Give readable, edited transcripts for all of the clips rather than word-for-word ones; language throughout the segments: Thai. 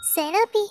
เซราปี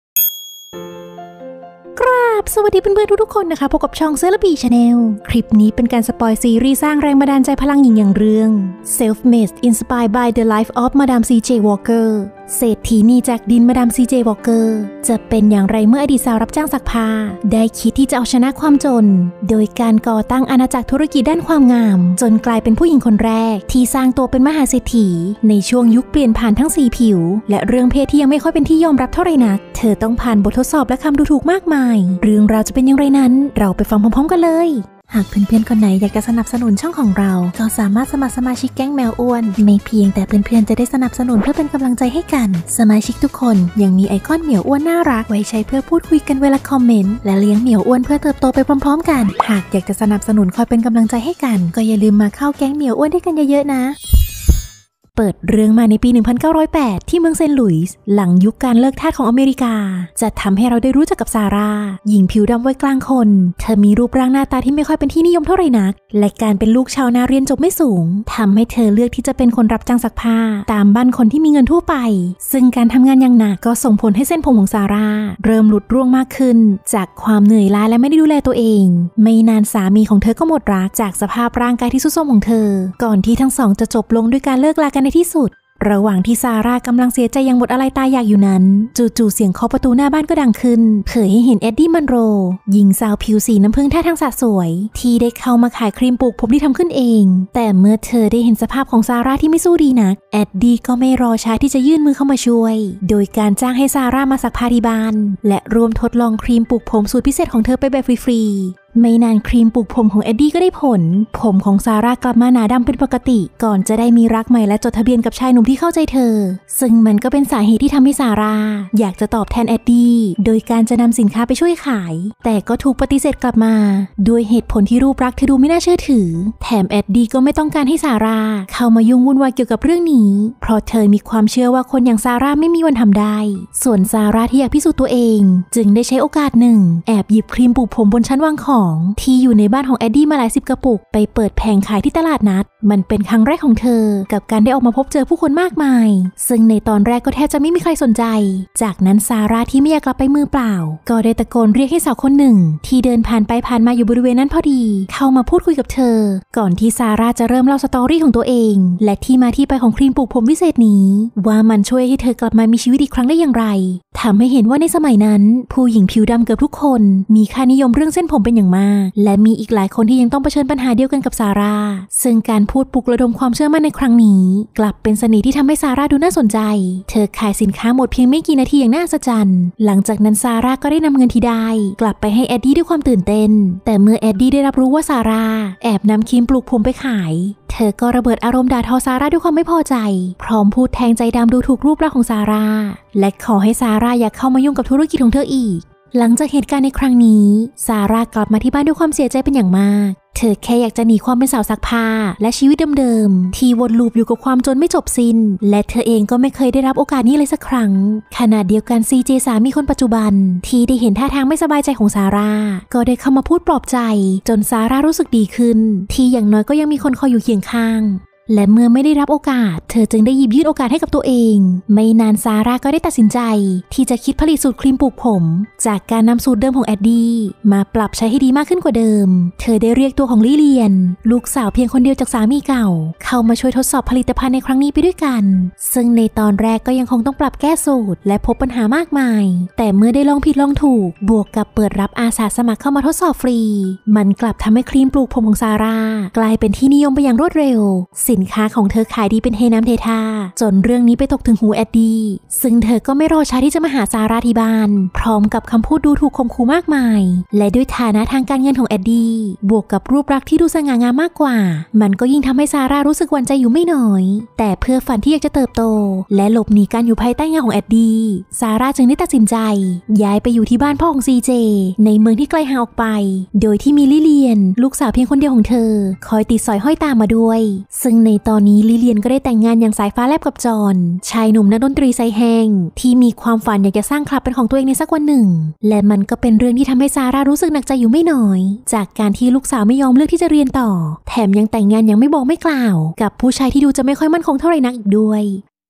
ครับสวัสดีเพื่อนๆทุกๆคนนะคะพบกับช่องเซเลบีชาแนลคลิปนี้เป็นการสปอยซีรีส์สร้างแรงบันดาลใจพลังหญิงอย่างเรื่อง Self-Made Inspired by the Life of Madame C.J. Walker เศรษฐีนีจากดินมาดาม C.J. Walker จะเป็นอย่างไรเมื่ออดีตสาวรับจ้างซักผ้าได้คิดที่จะเอาชนะความจนโดยการก่อตั้งอาณาจักรธุรกิจด้านความงามจนกลายเป็นผู้หญิงคนแรกที่สร้างตัวเป็นมหาเศรษฐีในช่วงยุคเปลี่ยนผ่านทั้งสีผิวและเรื่องเพศที่ยังไม่ค่อยเป็นที่ยอมรับเท่าไหร่นักเธอต้องผ่านบททดสอบและคำดูถูกมากมายเรื่องราวจะเป็นอย่างไรนั้นเราไปฟังพร้อมๆกันเลยหากเพื่อนๆคนไหนอยากจะสนับสนุนช่องของเราก็สามารถสมัครสมาชิกแก๊งแมวอ้วนไม่เพียงแต่เพื่อนๆจะได้สนับสนุนเพื่อเป็นกำลังใจให้กันสมาชิกทุกคนยังมีไอคอนเหมียวอ้วนน่ารักไว้ใช้เพื่อพูดคุยกันเวลาคอมเมนต์และเลี้ยงเหมียวอ้วนเพื่อเติบโตไปพร้อมๆกันหากอยากจะสนับสนุนคอยเป็นกำลังใจให้กันก็อย่าลืมมาเข้าแก๊งเหมียวอ้วนด้วยกันเยอะๆนะเปิดเรื่องมาในปี 1908 ที่เมืองเซนต์หลุยส์หลังยุคการเลิกทาสของอเมริกาจะทำให้เราได้รู้จักกับซาร่าหญิงผิวดำวัยกลางคนเธอมีรูปร่างหน้าตาที่ไม่ค่อยเป็นที่นิยมเท่าไหร่นักและการเป็นลูกชาวนาเรียนจบไม่สูงทำให้เธอเลือกที่จะเป็นคนรับจ้างซักผ้าตามบ้านคนที่มีเงินทั่วไปซึ่งการทำงานอย่างหนักก็ส่งผลให้เส้นผมของซาร่าเริ่มหลุดร่วงมากขึ้นจากความเหนื่อยล้าและไม่ได้ดูแลตัวเองไม่นานสามีของเธอก็หมดรักจากสภาพร่างกายที่ทรุดโทรมของเธอก่อนที่ทั้งสองจะจบลงด้วยการเลิกลากันในที่สุดระหว่างที่ซาร่ากำลังเสียใจอย่างหมดอะไรตายอยากอยู่นั้นจู่ๆเสียงเคาะประตูหน้าบ้านก็ดังขึ้นเผยให้เห็นเอ็ดดี้มันโรหญิงสาวผิวสีน้ำผึ้งท่าทางสะสวยที่ได้เข้ามาขายครีมปลูกผมที่ทำขึ้นเองแต่เมื่อเธอได้เห็นสภาพของซาร่าที่ไม่สู้ดีนักเอ็ดดี้ก็ไม่รอช้าที่จะยื่นมือเข้ามาช่วยโดยการจ้างให้ซาร่ามาซักผ้าที่บ้านและรวมทดลองครีมปลูกผมสูตรพิเศษของเธอไปแบบฟรีไม่นานครีมปลูกผมของเอ็ดดี้ก็ได้ผลผมของซาร่ากลับมาหนาดำเป็นปกติก่อนจะได้มีรักใหม่และจดทะเบียนกับชายหนุ่มที่เข้าใจเธอซึ่งมันก็เป็นสาเหตุที่ทำให้ซาร่าอยากจะตอบแทนเอ็ดดี้โดยการจะนำสินค้าไปช่วยขายแต่ก็ถูกปฏิเสธกลับมาด้วยเหตุผลที่รูปลักษณ์เธอดูไม่น่าเชื่อถือแถมเอ็ดดี้ก็ไม่ต้องการให้ซาร่าเข้ามายุ่งวุ่นวายเกี่ยวกับเรื่องนี้เพราะเธอมีความเชื่อว่าคนอย่างซาร่าไม่มีวันทำได้ส่วนซาร่าที่อยากพิสูจน์ตัวเองจึงได้ใช้โอกาสหนึ่งแอบหยิบครีมปลูกผมบนชั้นวางของที่อยู่ในบ้านของเอ็ดดี้มาหลาย10 กระปุกไปเปิดแผงขายที่ตลาดนัดมันเป็นครั้งแรกของเธอกับการได้ออกมาพบเจอผู้คนมากมายซึ่งในตอนแรกก็แทบจะไม่มีใครสนใจจากนั้นซาร่าที่ไม่อยากกลับไปมือเปล่าก็ได้ตะโกนเรียกให้สาวคนหนึ่งที่เดินผ่านไปผ่านมาอยู่บริเวณนั้นพอดีเข้ามาพูดคุยกับเธอก่อนที่ซาร่าจะเริ่มเล่าสตอรี่ของตัวเองและที่มาที่ไปของครีมปลูกผมวิเศษนี้ว่ามันช่วยให้เธอกลับมามีชีวิตอีกครั้งได้อย่างไรทำให้เห็นว่าในสมัยนั้นผู้หญิงผิวดำเกือบทุกคนมีค่านิยมเรื่องเส้นผมเป็นอย่างมากและมีอีกหลายคนที่ยังต้องเผชิญปัญหาเดียวกันกับซาร่าซึ่งการพูดปลุกระดมความเชื่อมั่นในครั้งนี้กลับเป็นเสน่ห์ที่ทำให้ซาร่าดูน่าสนใจเธอขายสินค้าหมดเพียงไม่กี่นาทีอย่างน่าอัศจรรย์หลังจากนั้นซาร่าก็ได้นำเงินที่ได้กลับไปให้เอ็ดดี้ด้วยความตื่นเต้นแต่เมื่อเอ็ดดี้ได้รับรู้ว่าซาร่าแอบนำครีมปลูกผมไปขายเธอก็ระเบิดอารมณ์ด่าทอซาร่าด้วยความไม่พอใจพร้อมพูดแทงใจดำดูถูกรูปลักษณ์ของซาร่าและขอให้ซาร่าอย่าเข้ามายุ่งกับธุรกิจของเธออีกหลังจากเหตุการณ์ในครั้งนี้ซาร่ากลับมาที่บ้านด้วยความเสียใจเป็นอย่างมากเธอแค่อยากจะหนีความเป็นสาวซักผ้าและชีวิตเดิมๆที่วนลูปอยู่กับความจนไม่จบสิ้นและเธอเองก็ไม่เคยได้รับโอกาสนี้เลยสักครั้งขณะเดียวกันซีเจสามีคนปัจจุบันที่ได้เห็นท่าทางไม่สบายใจของซาร่าก็ได้เข้ามาพูดปลอบใจจนซาร่ารู้สึกดีขึ้นที่อย่างน้อยก็ยังมีคนคอยอยู่เคียงข้างและเมื่อไม่ได้รับโอกาสเธอจึงได้หยิบยื่นโอกาสให้กับตัวเองไม่นานซาร่าก็ได้ตัดสินใจที่จะคิดผลิตสูตรครีมปลูกผมจากการนำสูตรเดิมของเอ็ดดี้มาปรับใช้ให้ดีมากขึ้นกว่าเดิมเธอได้เรียกตัวของลิเลียนลูกสาวเพียงคนเดียวจากสามีเก่าเข้ามาช่วยทดสอบผลิตภัณฑ์ในครั้งนี้ไปด้วยกันซึ่งในตอนแรกก็ยังคงต้องปรับแก้สูตรและพบปัญหามากมายแต่เมื่อได้ลองผิดลองถูกบวกกับเปิดรับอาสาสมัครเข้ามาทดสอบฟรีมันกลับทำให้ครีมปลูกผมของซาร่ากลายเป็นที่นิยมไปอย่างรวดเร็วสินค้าของเธอขายดีเป็นเทน้ำเทท่าจนเรื่องนี้ไปตกถึงหูเอ็ดดี้ซึ่งเธอก็ไม่รอช้าที่จะมาหาซาร่าที่บ้านพร้อมกับคำพูดดูถูกข่มขู่มากมายและด้วยฐานะทางการเงินของเอ็ดดี้บวกกับรูปลักษณ์ที่ดูสง่างามมากกว่ามันก็ยิ่งทำให้ซาร่ารู้สึกหวั่นใจอยู่ไม่น้อยแต่เพื่อฝันที่อยากจะเติบโตและหลบหนีการอยู่ภายใต้เงาของเอ็ดดี้ซาร่าจึงได้ตัดสินใจย้ายไปอยู่ที่บ้านพ่อของซีเจในเมืองที่ไกลห่างออกไปโดยที่มีลิเลียนลูกสาวเพียงคนเดียวของเธอคอยติดสอยห้อยตามมาด้วยซึ่งในตอนนี้ลิเลียนก็ได้แต่งงานอย่างสายฟ้าแลบกับจอห์นชายหนุ่มนักดนตรีไซแห้งที่มีความฝันอยากจะสร้างคลับเป็นของตัวเองในสักวันหนึ่งและมันก็เป็นเรื่องที่ทำให้ซาร่ารู้สึกหนักใจอยู่ไม่น้อยจากการที่ลูกสาวไม่ยอมเลือกที่จะเรียนต่อแถมยังแต่งงานยังไม่บอกไม่กล่าวกับผู้ชายที่ดูจะไม่ค่อยมั่นคงเท่าไหร่นักอีกด้วย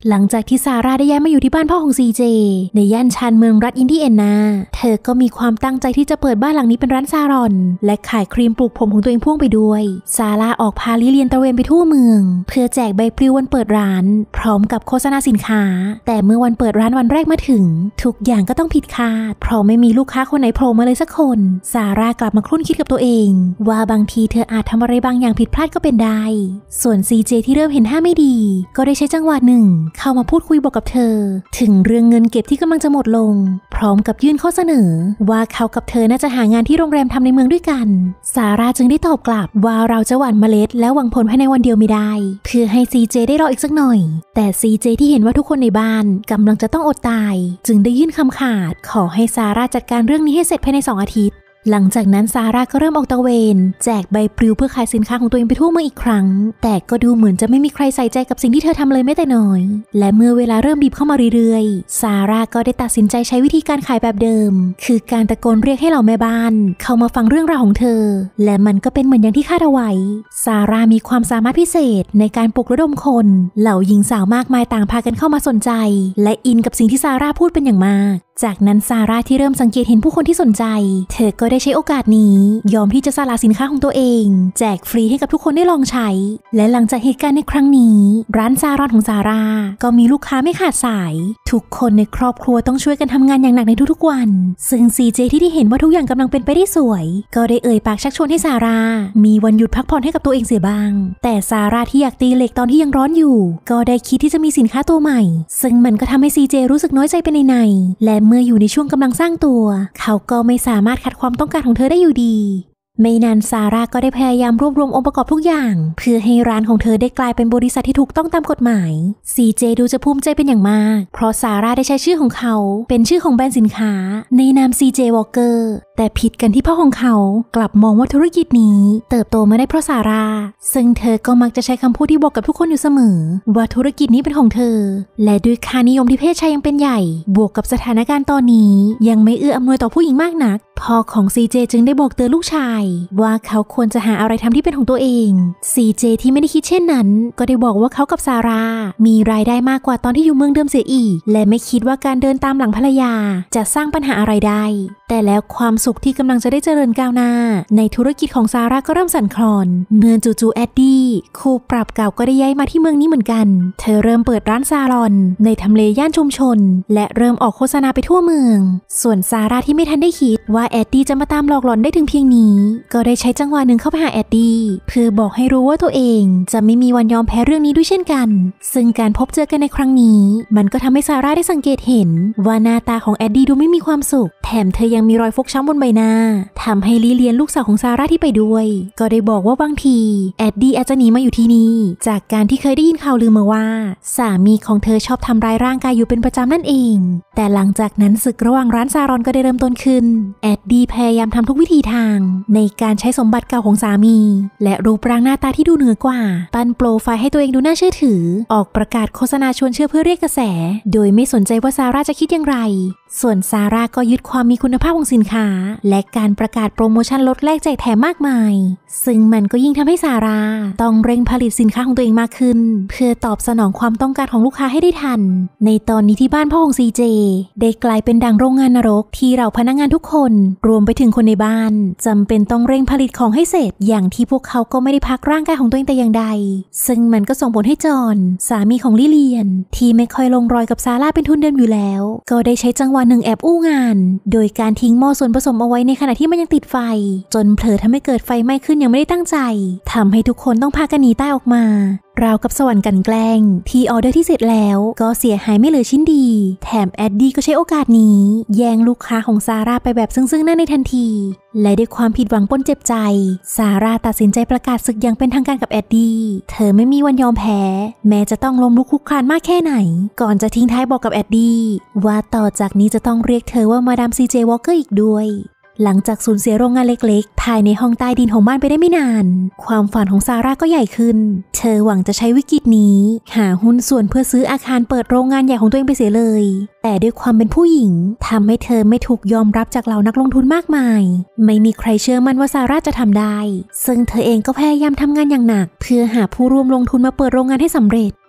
หลังจากที่ซาร่าได้ย้ายมาอยู่ที่บ้านพ่อของซีเจในย่านชานเมืองรัฐอินเดียนาเธอก็มีความตั้งใจที่จะเปิดบ้านหลังนี้เป็นร้านซาลอนและขายครีมปลูกผมของตัวเองพ่วงไปด้วยซาร่าออกพาลิเลียนตระเวนไปทั่วเมืองเพื่อแจกใบปลิววันเปิดร้านพร้อมกับโฆษณาสินค้าแต่เมื่อวันเปิดร้านวันแรกมาถึงทุกอย่างก็ต้องผิดคาดเพราะไม่มีลูกค้าคนไหนโผล่มาเลยสักคนซาร่ากลับมาครุ่นคิดกับตัวเองว่าบางทีเธออาจทำอะไรบางอย่างผิดพลาดก็เป็นได้ส่วนซีเจที่เริ่มเห็นท่าไม่ดีก็ได้ใช้จังหวะหนึ่งเข้ามาพูดคุยบอกกับเธอถึงเรื่องเงินเก็บที่กำลังจะหมดลงพร้อมกับยื่นข้อเสนอว่าเขากับเธอน่าจะหางานที่โรงแรมทำในเมืองด้วยกันซาร่าจึงได้ตอบกลับว่าเราจะหว่านเมล็ดแล้วหวังผลภายในวันเดียวไม่ได้เพื่อให้ซีเจได้รออีกสักหน่อยแต่ซีเจที่เห็นว่าทุกคนในบ้านกำลังจะต้องอดตายจึงได้ยื่นคำขาดขอให้ซาร่าจัดการเรื่องนี้ให้เสร็จภายใน2 อาทิตย์หลังจากนั้นซาร่าก็เริ่มออกตระเวนแจกใบปลิวเพื่อขายสินค้าของตัวเองไปทั่วเมืองอีกครั้งแต่ก็ดูเหมือนจะไม่มีใครใส่ใจกับสิ่งที่เธอทำเลยแม้แต่น้อยและเมื่อเวลาเริ่มบีบเข้ามาเรื่อยๆซาร่าก็ได้ตัดสินใจใช้วิธีการขายแบบเดิมคือการตะโกนเรียกให้เหล่าแม่บ้านเข้ามาฟังเรื่องราวของเธอและมันก็เป็นเหมือนอย่างที่คาดเอาไว้ซาร่ามีความสามารถพิเศษในการปลุกระดมคนเหล่าหญิงสาวมากมายต่างพากันเข้ามาสนใจและอินกับสิ่งที่ซาร่าพูดเป็นอย่างมากจากนั้นซาร่าที่เริ่มสังเกตเห็นผู้คนที่สนใจเธอก็ได้ใช้โอกาสนี้ยอมที่จะสละสินค้าของตัวเองแจกฟรีให้กับทุกคนได้ลองใช้และหลังจากเหตุการณ์ในครั้งนี้ร้านซาลอนของซาร่าก็มีลูกค้าไม่ขาดสายทุกคนในครอบครัวต้องช่วยกันทำงานอย่างหนักในทุกๆวันซึ่งซีเจที่ได้เห็นว่าทุกอย่างกำลังเป็นไปได้สวยก็ได้เอ่ยปากชักชวนให้ซาร่ามีวันหยุดพักผ่อนให้กับตัวเองเสียบ้างแต่ซาร่าที่อยากตีเหล็กตอนที่ยังร้อนอยู่ก็ได้คิดที่จะมีสินค้าตัวใหม่ซึ่งมันก็ทำให้ซีเจรู้สึกน้อยใจไปในและเมื่ออยู่ในช่วงกำลังสร้างตัวเขาก็ไม่สามารถขัดความต้องการของเธอได้อยู่ดีไม่นานซาร่าก็ได้พยายามรวบรวมองค์ประกอบทุกอย่างเพื่อให้ร้านของเธอได้กลายเป็นบริษัทที่ถูกต้องตามกฎหมายซีเจดูจะภูมิใจเป็นอย่างมากเพราะซาร่าได้ใช้ชื่อของเขาเป็นชื่อของแบรนด์สินค้าในนาม CJ Walker แต่ผิดกันที่พ่อของเขากลับมองว่าธุรกิจนี้เติบโตมาได้เพราะซาร่าซึ่งเธอก็มักจะใช้คำพูดที่บอกกับทุกคนอยู่เสมอว่าธุรกิจนี้เป็นของเธอและด้วยค่านิยมที่เพศชายยังเป็นใหญ่บวกกับสถานการณ์ตอนนี้ยังไม่เอื้ออำนวยต่อผู้หญิงมากนักพ่อของ CJ จึงได้บอกเตือนลูกชายว่าเขาควรจะหาอะไรทำที่เป็นของตัวเอง CJ ที่ไม่ได้คิดเช่นนั้นก็ได้บอกว่าเขากับซาร่ามีรายได้มากกว่าตอนที่อยู่เมืองเดิมเสียอีกและไม่คิดว่าการเดินตามหลังภรรยาจะสร้างปัญหาอะไรได้แต่แล้วความสุขที่กำลังจะได้เจริญก้าวหน้าในธุรกิจของซาร่าก็เริ่มสั่นคลอนเมื่อจู่ๆแอดดี้คู่ปรับเก่าก็ได้ย้ายมาที่เมืองนี้เหมือนกันเธอเริ่มเปิดร้านซาลอนในทำเลย่านชุมชนและเริ่มออกโฆษณาไปทั่วเมืองส่วนซาร่าที่ไม่ทันได้คิดว่าแอดดี้จะมาตามหลอกหลอนได้ถึงเพียงนี้ก็ได้ใช้จังหวะหนึ่งเข้าไปหาแอดดี้เพื่อบอกให้รู้ว่าตัวเองจะไม่มีวันยอมแพ้เรื่องนี้ด้วยเช่นกันซึ่งการพบเจอกันในครั้งนี้มันก็ทำให้ซาร่าได้สังเกตเห็นว่าหน้าตาของแอดดี้ดูไม่มีความสุขแถมเธอยังมีรอยฟกช้ำบนใบหน้าทำให้ลิเลียนลูกสาวของซาร่าที่ไปด้วยก็ได้บอกว่าบางทีแอดดี้อาจจะหนีมาอยู่ที่นี่จากการที่เคยได้ยินข่าวลือมาว่าสามีของเธอชอบทำร้ายร่างกายอยู่เป็นประจำนั่นเองแต่หลังจากนั้นศึกระหว่างร้านซาลอนก็ได้เริ่มต้นขึ้นแอดดี้พยายามทำทุกวิธีทางในการใช้สมบัติเก่าของสามีและรูปร่างหน้าตาที่ดูเหนือกว่าปั้นโปรไฟล์ให้ตัวเองดูน่าเชื่อถือออกประกาศโฆษณาชวนเชื่อเพื่อเรียกกระแสโดยไม่สนใจว่าซาร่าจะคิดอย่างไรส่วนซาร่าก็ยึดความมีคุณภาพของสินค้าและการประกาศโปรโมชั่นลดแลกแจกแถมมากมายซึ่งมันก็ยิ่งทำให้ซาร่าต้องเร่งผลิตสินค้าของตัวเองมากขึ้นเพื่อตอบสนองความต้องการของลูกค้าให้ได้ทันในตอนนี้ที่บ้านพ่อของซีเจได้กลายเป็นดังโรงงานนรกที่เราพนักงานทุกคนรวมไปถึงคนในบ้านจำเป็นต้องเร่งผลิตของให้เสร็จอย่างที่พวกเขาก็ไม่ได้พักร่างกายของตัวเองแต่อย่างใดซึ่งมันก็ส่งผลให้จอห์นสามีของลิเลียนที่ไม่ค่อยลงรอยกับซาร่าเป็นทุนเดิมอยู่แล้วก็ได้ใช้จังหวะหนึ่งแอบอู้งานโดยการทิ้งหม้อส่วนผสมเอาไว้ในขณะที่มันยังติดไฟจนเผลอทำให้เกิดไฟไหม้ขึ้นอย่างไม่ได้ตั้งใจทำให้ทุกคนต้องพากันหนีใต้ออกมาราวกับสวรรค์กันแกล้งที่ออเดอร์ที่เสร็จแล้วก็เสียหายไม่เหลือชิ้นดีแถมแอดดี้ก็ใช้โอกาสนี้แย่งลูกค้าของซาร่าไปแบบซึ่งหน้าในทันทีและด้วยความผิดหวังปนเจ็บใจซาร่าตัดสินใจประกาศศึกอย่างเป็นทางการกับแอดดี้เธอไม่มีวันยอมแพ้แม้จะต้องล้มลุกคลุกคลานมากแค่ไหนก่อนจะทิ้งท้ายบอกกับแอดดี้ว่าต่อจากนี้จะต้องเรียกเธอว่ามาดาม CJ Walker อีกด้วยหลังจากสูญเสียโรงงานเล็กๆภายในห้องใต้ดินของบ้านไปได้ไม่นานความฝันของซาร่าก็ใหญ่ขึ้นเธอหวังจะใช้วิกฤตนี้หาหุ้นส่วนเพื่อซื้ออาคารเปิดโรงงานใหญ่ของตัวเองไปเสียเลยแต่ด้วยความเป็นผู้หญิงทำให้เธอไม่ถูกยอมรับจากเหล่านักลงทุนมากมายไม่มีใครเชื่อมั่นว่าซาร่าจะทำได้ซึ่งเธอเองก็พยายามทำงานอย่างหนักเพื่อหาผู้ร่วมลงทุนมาเปิดโรงงานให้สำเร็จ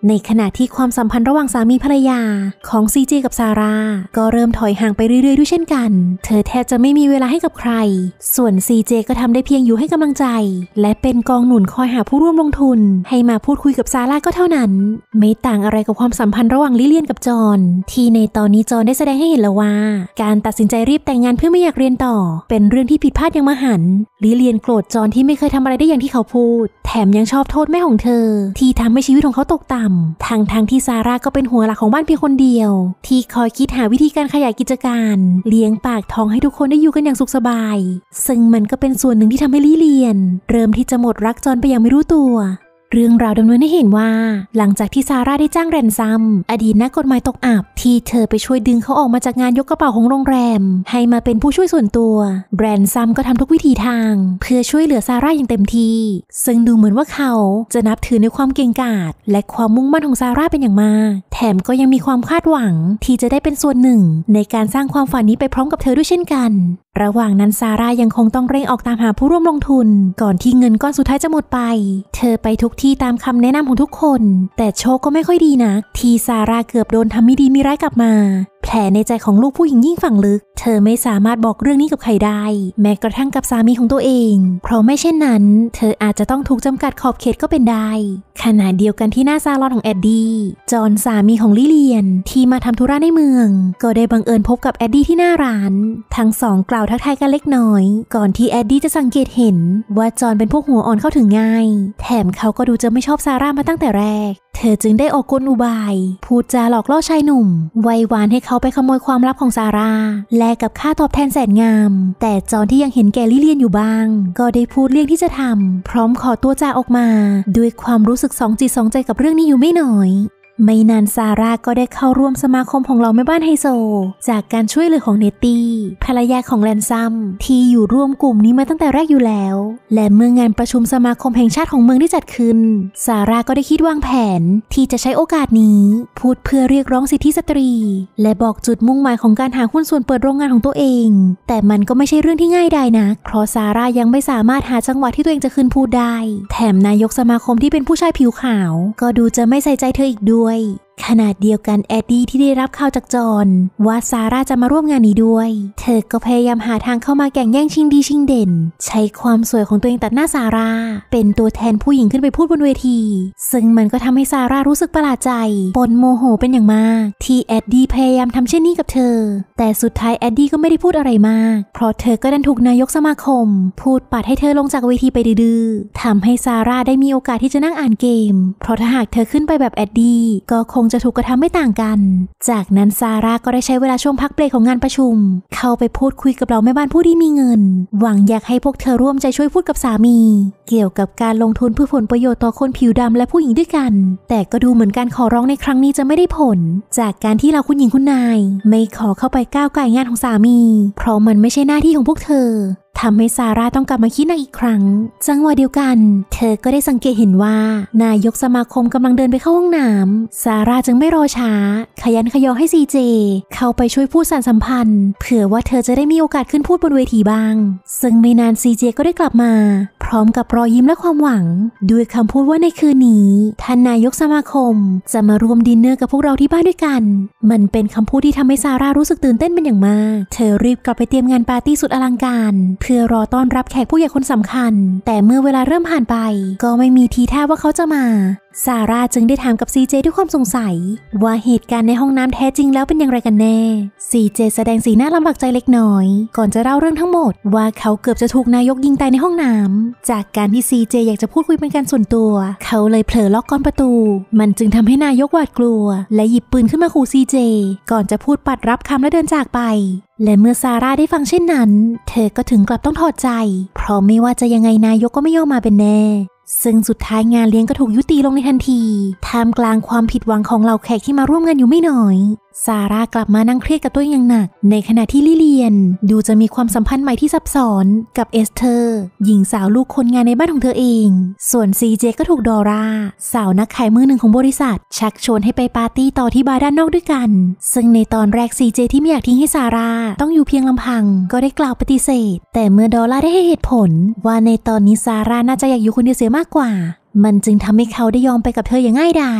ในขณะที่ความสัมพันธ์ระหว่างสามีภรรยาของซีเจกับซาร่าก็เริ่มถอยห่างไปเรื่อยๆด้วยเช่นกันเธอแทบจะไม่มีเวลาให้กับใครส่วนซีเจก็ทำได้เพียงอยู่ให้กำลังใจและเป็นกองหนุนคอยหาผู้ร่วมลงทุนให้มาพูดคุยกับซาร่าก็เท่านั้นไม่ต่างอะไรกับความสัมพันธ์ระหว่างลิเลียนกับจอห์นที่ในตอนนี้จอห์นได้แสดงให้เห็นแล้วว่าการตัดสินใจรีบแต่งงานเพื่อไม่อยากเรียนต่อเป็นเรื่องที่ผิดพลาดอย่างมหันต์ลิเลียนโกรธจอห์นที่ไม่เคยทำอะไรได้อย่างที่เขาพูดแถมยังชอบโทษแม่ของเธอที่ทำให้ชีวิตของเขาตกต่ำทั้งที่ซาร่าก็เป็นหัวหลักของบ้านเพียงคนเดียวที่คอยคิดหาวิธีการขยายกิจการเลี้ยงปากท้องให้ทุกคนได้อยู่กันอย่างสุขสบายซึ่งมันก็เป็นส่วนหนึ่งที่ทำให้ลิเลียนเริ่มที่จะหมดรักจอห์นไปอย่างไม่รู้ตัวเรื่องราวดำเนินให้เห็นว่าหลังจากที่ซาร่าได้จ้างแรนซัมอดีตนักกฎหมายตกอับที่เธอไปช่วยดึงเขาออกมาจากงานยกกระเป๋าของโรงแรมให้มาเป็นผู้ช่วยส่วนตัวแรนซัมก็ทำทุกวิธีทางเพื่อช่วยเหลือซาร่าอย่างเต็มที่ซึ่งดูเหมือนว่าเขาจะนับถือในความเก่งกาจและความมุ่งมั่นของซาร่าเป็นอย่างมากแถมก็ยังมีความคาดหวังที่จะได้เป็นส่วนหนึ่งในการสร้างความฝันนี้ไปพร้อมกับเธอด้วยเช่นกันระหว่างนั้นซาร่ายังคงต้องเร่งออกตามหาผู้ร่วมลงทุนก่อนที่เงินก้อนสุดท้ายจะหมดไปเธอไปทุกที่ตามคำแนะนำของทุกคนแต่โชคก็ไม่ค่อยดีนักที่ซาร่าเกือบโดนทำไม่ดีมีร้ายกลับมาแผลในใจของลูกผู้หญิงยิ่งฝังลึกเธอไม่สามารถบอกเรื่องนี้กับใครได้แม้กระทั่งกับสามีของตัวเองเพราะไม่เช่นนั้นเธออาจจะต้องถูกจำกัดขอบเขตก็เป็นได้ขณะเดียวกันที่หน้าซาลอนของแอดดี้จอห์นสามีของลิเลียนที่มาทำธุระในเมืองก็ได้บังเอิญพบกับแอดดี้ที่หน้าร้านทั้งสองกล่าวทักทายกันเล็กน้อยก่อนที่แอดดี้จะสังเกตเห็นว่าจอห์นเป็นพวกหัวอ่อนเข้าถึงง่ายแถมเขาก็ดูจะไม่ชอบซาร่ามาตั้งแต่แรกเธอจึงได้ออกกลอุบายพูดจาหลอกล่อชายหนุ่มไว้วานให้เขาไปขโมยความลับของซาร่าแลกกับค่าตอบแทนแสนงามแต่จอห์นที่ยังเห็นแก่ลิเลียนอยู่บ้างก็ได้พูดเลี่ยงที่จะทำพร้อมขอตัวจากออกมาด้วยความรู้สึกสองจิตสองใจกับเรื่องนี้อยู่ไม่น้อยไม่นานซาร่าก็ได้เข้าร่วมสมาคมของเหล่าแม่บ้านไฮโซจากการช่วยเหลือของเนตตี้ภรรยาของแรนซัมที่อยู่ร่วมกลุ่มนี้มาตั้งแต่แรกอยู่แล้วและเมื่องานประชุมสมาคมแห่งชาติของเมืองได้จัดขึ้นซาร่าก็ได้คิดวางแผนที่จะใช้โอกาสนี้พูดเพื่อเรียกร้องสิทธิสตรีและบอกจุดมุ่งหมายของการหาหุ้นส่วนเปิดโรงงานของตัวเองแต่มันก็ไม่ใช่เรื่องที่ง่ายดายนักเพราะซาร่ายังไม่สามารถหาจังหวะที่ตัวเองจะขึ้นพูดได้แถมนายกสมาคมที่เป็นผู้ชายผิวขาวก็ดูจะไม่ใส่ใจเธออีกด้วยขณะเดียวกันแอดดี้ที่ได้รับข่าวจากจอห์นว่าซาร่าจะมาร่วมงานนี้ด้วยเธอก็พยายามหาทางเข้ามาแข่งแย่งชิงดีชิงเด่นใช้ความสวยของตัวเองตัดหน้าซาร่าเป็นตัวแทนผู้หญิงขึ้นไปพูดบนเวทีซึ่งมันก็ทำให้ซาร่ารู้สึกประหลาดใจปนโมโหเป็นอย่างมากที่แอดดี้พยายามทำเช่นนี้กับเธอแต่สุดท้ายแอดดี้ก็ไม่ได้พูดอะไรมากเพราะเธอก็ดันถูกนายกสมาคมพูดปัดให้เธอลงจากเวทีไปดื้อๆทำให้ซาร่าได้มีโอกาสที่จะนั่งอ่านเกมเพราะถ้าหากเธอขึ้นไปแบบแอดดี้ก็คงจะถูกกระทำไม่ต่างกันจากนั้นซาร่าก็ได้ใช้เวลาช่วงพักเบรกของงานประชุมเข้าไปพูดคุยกับเหล่าแม่บ้านผู้ที่มีเงินหวังอยากให้พวกเธอร่วมใจช่วยพูดกับสามีเกี่ยวกับการลงทุนเพื่อผลประโยชน์ต่อคนผิวดำและผู้หญิงด้วยกันแต่ก็ดูเหมือนการขอร้องในครั้งนี้จะไม่ได้ผลจากการที่เราคุณหญิงคุณนายไม่ขอเข้าไปก้าวไก่งานของสามีเพราะมันไม่ใช่หน้าที่ของพวกเธอทำให้ซาร่าต้องกลับมาคิดหนักอีกครั้งจังหวะเดียวกันเธอก็ได้สังเกตเห็นว่านายกสมาคมกำลังเดินไปเข้าห้องน้ำซาร่าจึงไม่รอช้าขยันขยอให้ซีเจเข้าไปช่วยพูดสานสัมพันธ์เผื่อว่าเธอจะได้มีโอกาสขึ้นพูดบนเวทีบ้างซึ่งไม่นานซีเจก็ได้กลับมาพร้อมกับรอยยิ้มและความหวังด้วยคำพูดว่าในคืนนี้ท่านนายกสมาคมจะมารวมดินเนอร์กับพวกเราที่บ้านด้วยกันมันเป็นคำพูดที่ทำให้ซาร่ารู้สึกตื่นเต้นเป็นอย่างมากเธอรีบกลับไปเตรียมงานปาร์ตี้สุดอลังการเพื่อรอต้อนรับแขกผู้ใหญ่คนสำคัญแต่เมื่อเวลาเริ่มผ่านไปก็ไม่มีทีท่าว่าเขาจะมาซาร่าจึงได้ถามกับซีเจด้วยความสงสัยว่าเหตุการณ์ในห้องน้ำแท้จริงแล้วเป็นอย่างไรกันแน่ซีเจแสดงสีหน้าลำบากใจเล็กน้อยก่อนจะเล่าเรื่องทั้งหมดว่าเขาเกือบจะถูกนายกยิงตายในห้องน้ำจากการที่ซีเจอยากจะพูดคุยเป็นการส่วนตัวเขาเลยเผลอล็อกกลอนประตูมันจึงทำให้นายกหวาดกลัวและหยิบปืนขึ้นมาขู่ซีเจก่อนจะพูดปัดรับคำและเดินจากไปและเมื่อซาร่าได้ฟังเช่นนั้นเธอก็ถึงกลับต้องถอดใจเพราะไม่ว่าจะยังไงนายกก็ไม่ยอมมาเป็นแน่ซึ่งสุดท้ายงานเลี้ยงก็ถูกยุติลงในทันทีท่ามกลางความผิดหวังของเหล่าแขกที่มาร่วมงานอยู่ไม่น้อยซาร่ากลับมานั่งเครียดกับตัวเองอย่างหนักในขณะที่ลิเลียนดูจะมีความสัมพันธ์ใหม่ที่ซับซ้อนกับเอสเธอร์หญิงสาวลูกคนงานในบ้านของเธอเองส่วนซีเจก็ถูกดอร่าสาวนักขายมือหนึ่งของบริษัทชักชวนให้ไปปาร์ตี้ต่อที่บาร์ด้านนอกด้วยกันซึ่งในตอนแรกซีเจที่ไม่อยากทิ้งให้ซาร่าต้องอยู่เพียงลำพังก็ได้กล่าวปฏิเสธแต่เมื่อดอร่าได้ให้เหตุผลว่าในตอนนี้ซาร่าน่าจะอยากอยู่คนเดียวเสียมากกว่ามันจึงทำให้เขาได้ยอมไปกับเธออย่างง่ายดาย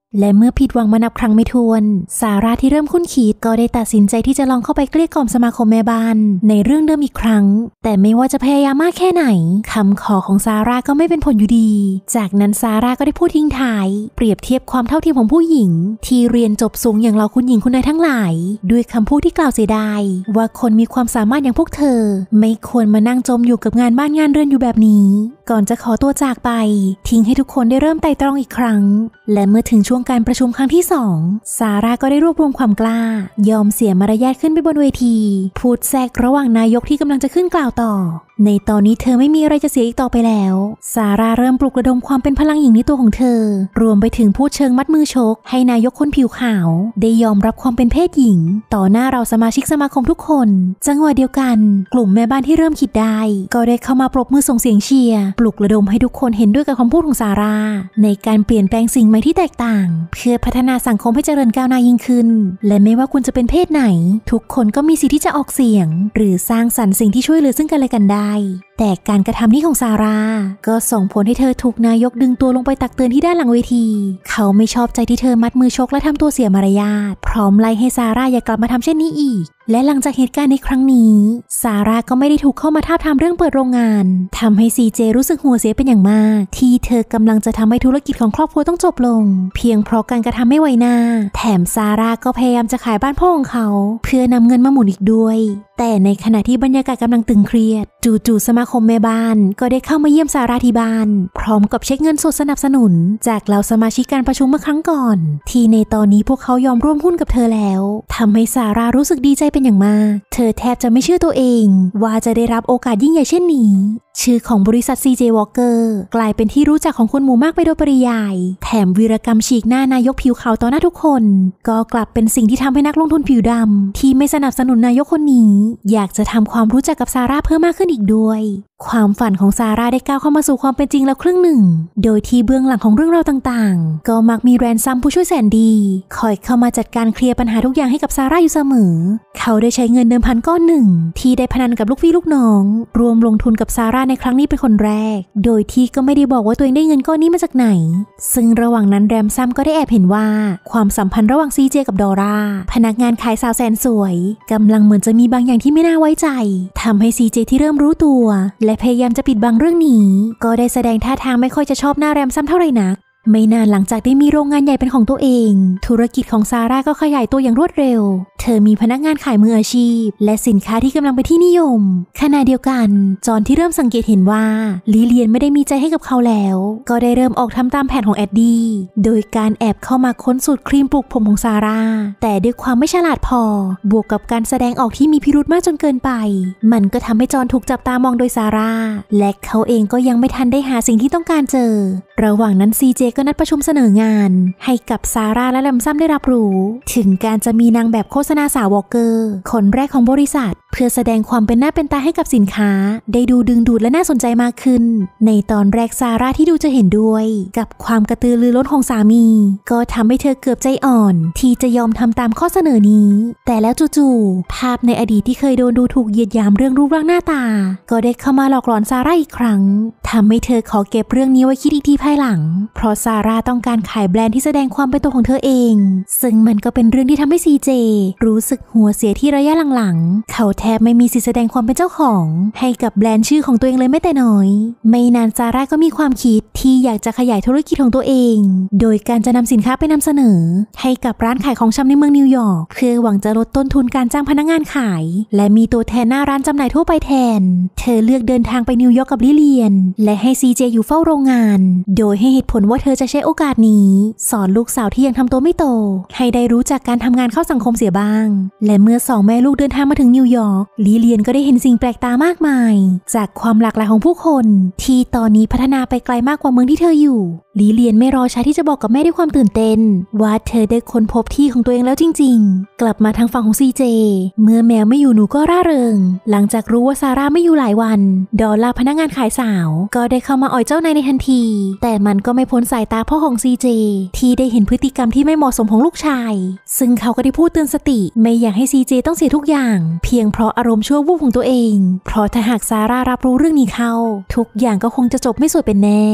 และเมื่อผิดหวังมานับครั้งไม่ถ้วนซาร่าที่เริ่มคุ้นคิดก็ได้ตัดสินใจที่จะลองเข้าไปเกลี้ยกล่อมสมาคมแม่บ้านในเรื่องเดิมอีกครั้งแต่ไม่ว่าจะพยายามมากแค่ไหนคำขอของซาร่าก็ไม่เป็นผลอยู่ดีจากนั้นซาร่าก็ได้พูดทิ้งท้ายเปรียบเทียบความเท่าเทียมของผู้หญิงที่เรียนจบสูงอย่างเราคุณหญิงคุณนายทั้งหลายด้วยคำพูดที่กล่าวเสียดายว่าคนมีความสามารถอย่างพวกเธอไม่ควรมานั่งจมอยู่กับงานบ้านงานเรือนอยู่แบบนี้ก่อนจะขอตัวจากไปทิ้งให้ทุกคนได้เริ่มไต่ตรองอีกครั้งและเมื่อถึงช่วงการประชุมครั้งที่2ซาร่าก็ได้รวบรวมความกล้ายอมเสียมารยาทขึ้นไปบนเวทีพูดแทรกระหว่างนายกที่กำลังจะขึ้นกล่าวต่อในตอนนี้เธอไม่มีอะไรจะเสียอีกต่อไปแล้วซาร่าเริ่มปลุกระดมความเป็นพลังหญิงในตัวของเธอรวมไปถึงพูดเชิงมัดมือชกให้นายกคนผิวขาวได้ยอมรับความเป็นเพศหญิงต่อหน้าเราสมาชิกสมาคมทุกคนจังหวะเดียวกันกลุ่มแม่บ้านที่เริ่มคิดได้ก็ได้เข้ามาปรบมือส่งเสียงเชียร์ปลุกระดมให้ทุกคนเห็นด้วยกับคำพูดของซาร่าในการเปลี่ยนแปลงสิ่งใหม่ที่แตกต่างเพื่อพัฒนาสังคมให้เจริญก้าวหน้ายิ่งขึ้นและไม่ว่าคุณจะเป็นเพศไหนทุกคนก็มีสิทธิ์ที่จะออกเสียงหรือสร้างสรรค์สิ่งที่ช่วยเหลือซึ่งกันและกันได้แต่การกระทำนี้ของซาร่าก็ส่งผลให้เธอถูกนายกดึงตัวลงไปตักเตือนที่ด้านหลังเวทีเขาไม่ชอบใจที่เธอมัดมือชกและทำตัวเสียมารยาทพร้อมไล่ให้ซาร่าอย่ากลับมาทำเช่นนี้อีกและหลังจากเหตุการณ์ในครั้งนี้ซาร่าก็ไม่ได้ถูกเข้ามาท้าทามเรื่องเปิดโรงงานทำให้ซีเจรู้สึกหัวเสียเป็นอย่างมากที่เธอกำลังจะทำให้ธุรกิจของครอบครัวต้องจบลงเพียงเพราะการกระทำไม่ไว้หน้าแถมซาร่าก็พยายามจะขายบ้านพ่อของเขาเพื่อนำเงินมาหมุนอีกด้วยแต่ในขณะที่บรรยากาศกำลังตึงเครียดจู่ๆสมาคมแม่บ้านก็ได้เข้ามาเยี่ยมซาร่าที่บ้านพร้อมกับเช็คเงินสดสนับสนุนจากเหล่าสมาชิกการประชุมเมื่อครั้งก่อนที่ในตอนนี้พวกเขายอมร่วมหุ้นกับเธอแล้วทำให้ซาร่ารู้สึกดีใจเป็นอย่างมากเธอแทบจะไม่เชื่อตัวเองว่าจะได้รับโอกาสยิ่งใหญ่เช่นนี้ชื่อของบริษัท CJ Walker กลายเป็นที่รู้จักของคนหมู่มากไปโดยปริยายแถมวีรกรรมฉีกหน้านายกผิวขาวต่อหน้าทุกคนก็กลับเป็นสิ่งที่ทำให้นักลงทุนผิวดำที่ไม่สนับสนุนนายกคนนี้อยากจะทำความรู้จักกับซาร่าเพิ่มมากขึ้นอีกด้วยความฝันของซาร่าได้ก้าวเข้ามาสู่ความเป็นจริงแล้วครึ่งหนึ่งโดยที่เบื้องหลังของเรื่องราวต่างๆก็มักมีแรนซัมผู้ช่วยแสนดีคอยเข้ามาจัดการเคลียร์ปัญหาทุกอย่างให้กับซาร่าอยู่เสมอเขาได้ใช้เงินเดิมพันก้อนหนึ่งที่ได้พนันกับลูกพี่ลูกน้องรวมลงทุนกับซาร่าในครั้งนี้เป็นคนแรกโดยที่ก็ไม่ได้บอกว่าตัวเองได้เงินก้อนนี้มาจากไหนซึ่งระหว่างนั้นแรมซัมก็ได้แอบเห็นว่าความสัมพันธ์ระหว่างซีเจกับดอร่าพนักงานขายสาวแสนสวยกำลังเหมือนจะมีบางอย่างที่ไม่น่าไว้ใจทำให้ซีเจที่เริ่มรู้ตัวและพยายามจะปิดบังเรื่องนี้ก็ได้แสดงท่าทางไม่ค่อยจะชอบหน้าแรมซัมเท่าไหร่นักไม่นานหลังจากได้มีโรงงานใหญ่เป็นของตัวเองธุรกิจของซาร่าก็ขยายตัวอย่างรวดเร็วเธอมีพนักงานขายมืออาชีพและสินค้าที่กำลังเป็นที่นิยมขณะเดียวกันจอห์นที่เริ่มสังเกตเห็นว่าลิเลียนไม่ได้มีใจให้กับเขาแล้วก็ได้เริ่มออกทำตามแผนของแอดดี้โดยการแอบเข้ามาค้นสูตรครีมปลุกผมของซาร่าแต่ด้วยความไม่ฉลาดพอบวกกับการแสดงออกที่มีพิรุธมากจนเกินไปมันก็ทำให้จอห์นถูกจับตามองโดยซาร่าและเขาเองก็ยังไม่ทันได้หาสิ่งที่ต้องการเจอระหว่างนั้นซีเจก็นัดประชุมเสนองานให้กับซาร่าและแรมซัมได้รับรู้ถึงการจะมีนางแบบโฆษณาสาววอลเกอร์คนแรกของบริษัทเพื่อแสดงความเป็นหน้าเป็นตาให้กับสินค้าได้ดูดึงดูดและน่าสนใจมากขึ้นในตอนแรกซาร่าที่ดูจะเห็นด้วยกับความกระตือรือร้นของสามีก็ทำให้เธอเกือบใจอ่อนที่จะยอมทำตามข้อเสนอนี้แต่แล้วจู่ๆภาพในอดีตที่เคยโดนดูถูกเหยียดหยามเรื่องรูปร่างหน้าตาก็ได้เข้ามาหลอกหลอนซาร่าอีกครั้งทำให้เธอขอเก็บเรื่องนี้ไว้คิดอีกทีภายหลังเพราะซาร่าต้องการขายแบรนด์ที่แสดงความเป็นตัวของเธอเองซึ่งมันก็เป็นเรื่องที่ทำให้ซีเจรู้สึกหัวเสียที่ระยะหลังๆเขาแทบไม่มีสิทธิแสดงความเป็นเจ้าของให้กับแบรนด์ชื่อของตัวเองเลยแม้แต่น้อยไม่นานซาร่าก็มีความคิดที่อยากจะขยายธุรกิจของตัวเองโดยการจะนำสินค้าไปนำเสนอให้กับร้านขายของชำในเมืองนิวยอร์กเพื่อหวังจะลดต้นทุนการจ้างพนักงานขายและมีตัวแทนหน้าร้านจำหน่ายทั่วไปแทนเธอเลือกเดินทางไปนิวยอร์กกับลิเลียนและให้ซีเจอยู่เฝ้าโรงงานโดยให้เหตุผลว่าเธอจะใช้โอกาสนี้สอนลูกสาวที่ยังทำตัวไม่โตให้ได้รู้จักการทำงานเข้าสังคมเสียบ้างและเมื่อสองแม่ลูกเดินทางมาถึงนิวยอร์กลิเลียนก็ได้เห็นสิ่งแปลกตามากมายจากความหลากหลายของผู้คนที่ตอนนี้พัฒนาไปไกลมากกว่าเมืองที่เธออยู่ลิเลียนไม่รอช้าที่จะบอกกับแม่ด้วยความตื่นเต้นว่าเธอได้ค้นพบที่ของตัวเองแล้วจริงๆกลับมาทางฝั่งของซีเจเมื่อแมวไม่อยู่หนูก็ร่าเริงหลังจากรู้ว่าซาร่าไม่อยู่หลายวันดอลลาร์พนักงานขายสาวก็ได้เข้ามาอ่อยเจ้านายในทันทีแต่มันก็ไม่พ้นสายตาพ่อของซีเจที่ได้เห็นพฤติกรรมที่ไม่เหมาะสมของลูกชายซึ่งเขาก็ได้พูดเตือนสติไม่อยากให้ซีเจต้องเสียทุกอย่างเพียงเพราะอารมณ์ชั่ววูบของตัวเองเพราะถ้าหากซาร่ารับรู้เรื่องนี้เข้าทุกอย่างก็คงจะจบไม่สวยเป็นแน่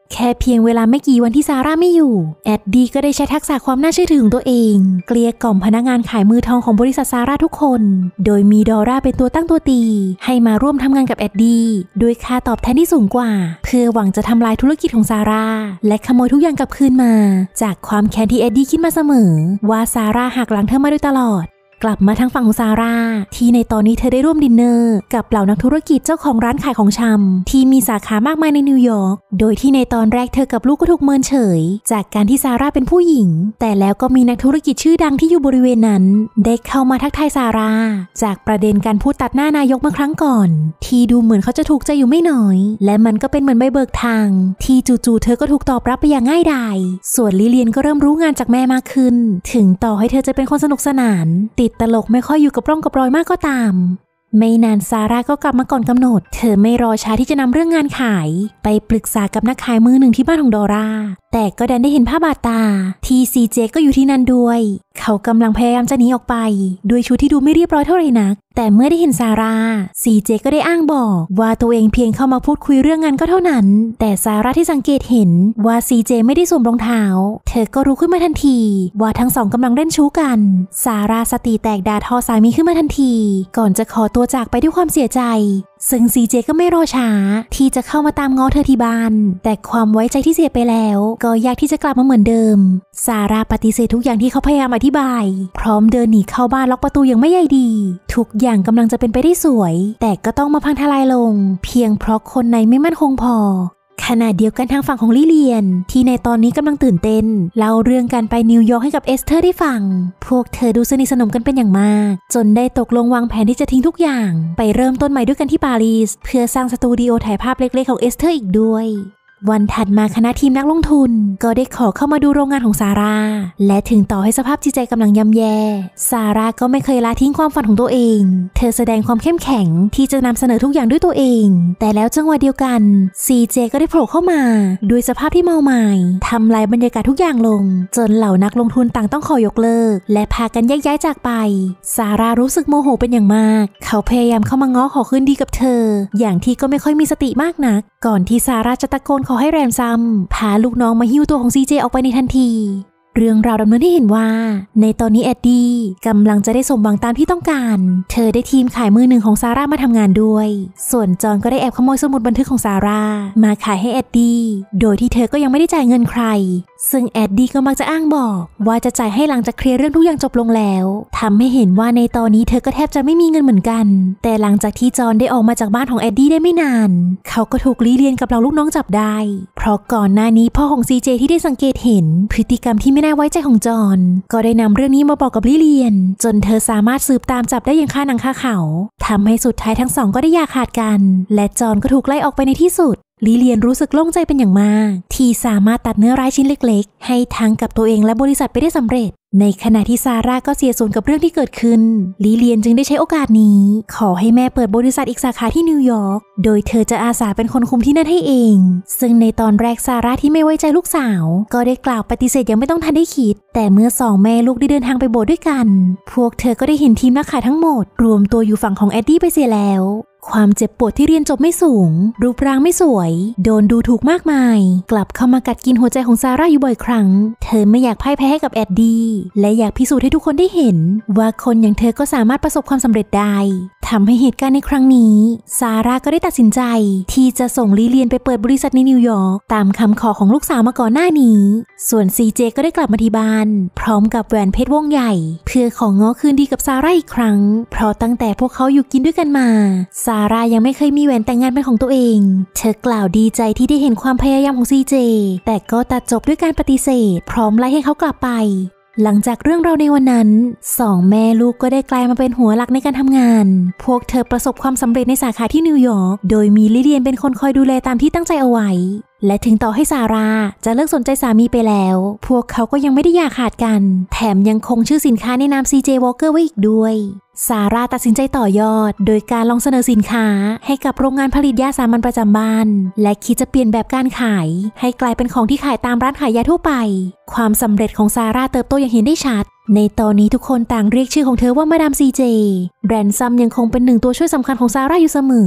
แค่เพียงเวลาไม่กี่วันที่ซาร่าไม่อยู่แอดดี้ก็ได้ใช้ทักษะความน่าเชื่อถือของตัวเองเกลี้ยกล่อมพนักงานขายมือทองของบริษัทซาร่าทุกคนโดยมีดอร่าเป็นตัวตั้งตัวตีให้มาร่วมทำงานกับแอดดี้ด้วยค่าตอบแทนที่สูงกว่าเพื่อหวังจะทำลายธุรกิจของซาร่าและขโมยทุกอย่างกลับคืนมาจากความแค้นที่แอดดี้คิดมาเสมอว่าซาร่าหักหลังเธอมาโดยตลอดกลับมาทางฝั่งของซาร่าที่ในตอนนี้เธอได้ร่วมดินเนอร์กับเหล่านักธุรกิจเจ้าของร้านขายของชำที่มีสาขามากมายในนิวยอร์กโดยที่ในตอนแรกเธอกับลูกก็ถูกเมินเฉยจากการที่ซาร่าเป็นผู้หญิงแต่แล้วก็มีนักธุรกิจชื่อดังที่อยู่บริเวณนั้นได้เข้ามาทักทายซาร่าจากประเด็นการพูดตัดหน้านายกเมื่อครั้งก่อนที่ดูเหมือนเขาจะถูกใจอยู่ไม่น้อยและมันก็เป็นเหมือนใบเบิกทางที่จู่ๆเธอก็ถูกตอบรับไปอย่างง่ายดายส่วนลิเลียนก็เริ่มรู้งานจากแม่มากขึ้นถึงต่อให้เธอจะเป็นคนสนุกสนานติดตลกไม่ค่อยอยู่กับร่องกับรอยมากก็ตามไม่นานซาร่าก็กลับมาก่อนกำหนดเธอไม่รอช้าที่จะนำเรื่องงานขายไปปรึกษากับนักขายมือหนึ่งที่บ้านของดอร่าแต่ก็ดันได้เห็นภาพบาดตาที่ซีเจก็อยู่ที่นั่นด้วยเขากำลังพยายามจะหนีออกไปด้วยชุดที่ดูไม่เรียบร้อยเท่าไหร่นักแต่เมื่อได้เห็นซาร่าซีเจก็ได้อ้างบอกว่าตัวเองเพียงเข้ามาพูดคุยเรื่องงานก็เท่านั้นแต่ซาร่าที่สังเกตเห็นว่าซีเจไม่ได้สวมรองเท้าเธอก็รู้ขึ้นมาทันทีว่าทั้งสองกำลังเล่นชู้กันซาร่าสติแตกด่าทอสามีขึ้นมาทันทีก่อนจะขอตัวจากไปด้วยความเสียใจซึ่งซีเจก็ไม่รอช้าที่จะเข้ามาตามง้อเธอที่บ้านแต่ความไว้ใจที่เสียไปแล้วก็ยากที่จะกลับมาเหมือนเดิมซาร่าปฏิเสธทุกอย่างที่เขาพยายามอธิบายพร้อมเดินหนีเข้าบ้านล็อกประตูอย่างไม่ใยดีทุกอย่างกำลังจะเป็นไปได้สวยแต่ก็ต้องมาพังทลายลงเพียงเพราะคนในไม่มั่นคงพอขณะเดียวกันทางฝั่งของลิเลียนที่ในตอนนี้กำลังตื่นเต้นเล่าเรื่องการไปนิวยอร์กให้กับเอสเธอร์ได้ฟังพวกเธอดูสนิทสนมกันเป็นอย่างมากจนได้ตกลงวางแผนที่จะทิ้งทุกอย่างไปเริ่มต้นใหม่ด้วยกันที่ปารีสเพื่อสร้างสตูดิโอถ่ายภาพเล็กๆของเอสเธอร์อีกด้วยวันถัดมาคณะทีมนักลงทุนก็ได้ขอเข้ามาดูโรงงานของซาร่าและถึงต่อให้สภาพจิตใจกำลังย่ำแย่ซาร่าก็ไม่เคยละทิ้งความฝันของตัวเองเธอแสดงความเข้มแข็งที่จะนำเสนอทุกอย่างด้วยตัวเองแต่แล้วจังหวะเดียวกันซีเจก็ได้โผล่เข้ามาด้วยสภาพที่เมาหมายทำลายบรรยากาศทุกอย่างลงจนเหล่านักลงทุนต่างต้องขอยกเลิกและพากันแยกย้ายจากไปซาร่ารู้สึกโมโหเป็นอย่างมากเขาพยายามเข้ามาง้อขอคืนดีกับเธออย่างที่ก็ไม่ค่อยมีสติมากนักก่อนที่ซาร่าจะตะโกนขอให้แรนซัมพาลูกน้องมาหิ้วตัวของซีเจออกไปในทันทีเรื่องราวดำเนินให้เห็นว่าในตอนนี้แอดดี้กำลังจะได้สมหวังตามที่ต้องการเธอได้ทีมขายมือหนึ่งของซาร่ามาทำงานด้วยส่วนจอนก็ได้แอบขโมยสมุดบันทึกของซาร่ามาขายให้แอดดี้โดยที่เธอก็ยังไม่ได้จ่ายเงินใครซึ่งแอดดี้ก็มักจะอ้างบอกว่าจะจ่ายให้หลังจากเคลียร์เรื่องทุกอย่างจบลงแล้วทำให้เห็นว่าในตอนนี้เธอก็แทบจะไม่มีเงินเหมือนกันแต่หลังจากที่จอนได้ออกมาจากบ้านของแอดดี้ได้ไม่นานเขาก็ถูกลีเลียนกับเราลูกน้องจับได้เพราะก่อนหน้านี้พ่อของซีเจที่ได้สังเกตเห็นพฤติกรรมที่ไม่น่าไว้ใจของจอนก็ได้นำเรื่องนี้มาบอกกับลิเลียนจนเธอสามารถสืบตามจับได้อย่างคาหนังคาเขาทำให้สุดท้ายทั้งสองก็ได้อย่าขาดกันและจอนก็ถูกไล่ออกไปในที่สุดลิเลียนรู้สึกโล่งใจเป็นอย่างมากที่สามารถตัดเนื้อร้ายชิ้นเล็กๆให้ทั้งกับตัวเองและบริษัทไปได้สำเร็จในขณะที่ซาร่าก็เสียส่วนกับเรื่องที่เกิดขึ้นลิเลียนจึงได้ใช้โอกาสนี้ขอให้แม่เปิดบริษัทอีกสาขาที่นิวยอร์กโดยเธอจะอาสาเป็นคนคุมที่นั่นให้เองซึ่งในตอนแรกซาร่าที่ไม่ไว้ใจลูกสาวก็ได้กล่าวปฏิเสธยังไม่ต้องทันได้คิดแต่เมื่อสองแม่ลูกได้เดินทางไปโบสถ์ด้วยกันพวกเธอก็ได้เห็นทีมนักขายทั้งหมดรวมตัวอยู่ฝั่งของแอดดี้ไปเสียแล้วความเจ็บปวดที่เรียนจบไม่สูงรูปร่างไม่สวยโดนดูถูกมากมายกลับเข้ามากัดกินหัวใจของซาร่าอยู่บ่อยครั้งเธอไม่อยากพ่ายแพ้ให้กับแอดดี้และอยากพิสูจน์ให้ทุกคนได้เห็นว่าคนอย่างเธอก็สามารถประสบความสำเร็จได้ทำให้เหตุการณ์ในครั้งนี้ซาร่าก็ได้ตัดสินใจที่จะส่งลิเลียนไปเปิดบริษัทในนิวยอร์กตามคำขอของลูกสาวมาก่อนหน้านี้ส่วนซีเจก็ได้กลับมาที่บ้านพร้อมกับแหวนเพชรวงใหญ่เพื่อของง้อคืนดีกับซาร่าอีกครั้งเพราะตั้งแต่พวกเขาอยู่กินด้วยกันมาซาร่ายังไม่เคยมีแหวนแต่งงานเป็นของตัวเองเธอกล่าวดีใจที่ได้เห็นความพยายามของซีเจแต่ก็ตัดจบด้วยการปฏิเสธพร้อมไล่ให้เขากลับไปหลังจากเรื่องราวในวันนั้นสองแม่ลูกก็ได้กลายมาเป็นหัวหลักในการทำงานพวกเธอประสบความสำเร็จในสาขาที่นิวยอร์กโดยมีลิเลียนเป็นคนคอยดูแลตามที่ตั้งใจเอาไว้และถึงต่อให้ซาร่าจะเลิกสนใจสามีไปแล้วพวกเขาก็ยังไม่ได้อย่าขาดกันแถมยังคงชื่อสินค้าในนาม CJ Walker ไว้อีกด้วยซาร่าตัดสินใจต่อยอดโดยการลองเสนอสินค้าให้กับโรงงานผลิตยาสามัญประจำบ้านและคิดจะเปลี่ยนแบบการขายให้กลายเป็นของที่ขายตามร้านขายยาทั่วไปความสำเร็จของซาร่าเติบโตอย่างเห็นได้ชัดในตอนนี้ทุกคนต่างเรียกชื่อของเธอว่ามาดามซีเจแรนซัมยังคงเป็นหนึ่งตัวช่วยสำคัญของซาร่าอยู่เสมอ